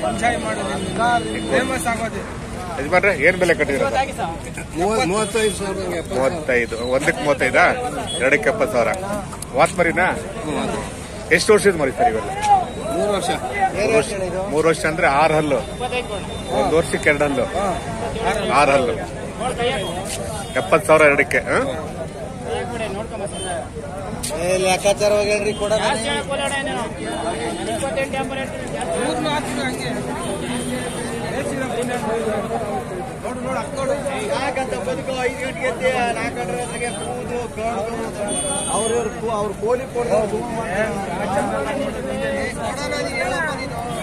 Famous ಆಗೋದು. ಯಜಮಾನ್ರೆ ಏನ್ ಬೆಲೆ ಕಟ್ಟಿರೋದು? 35,000. ಒಂದಕ್ಕೆ 35, ಎರಡಕ್ಕೆ 70,000. ವಾತ್ ಮರಿನಾ? ಎಷ್ಟು ವರ್ಷದ ಮರಿ ಸರ್ ಇವೆಲ್ಲ? 3 ವರ್ಷ. 3 ವರ್ಷ ಅಂದ್ರೆ 6 ಹಲ್ಲು. 1 ವರ್ಷಕ್ಕೆ 2 ಹಲ್ಲು, 6 ಹಲ್ಲು. 70,000 ಎರಡಕ್ಕೆ. ಲೆಕ್ಕಾಚಾರ ಹೇಳ್ರಿ ಕೊಡ. ಅವ್ರ ಕೋಲಿ ಕೊಡ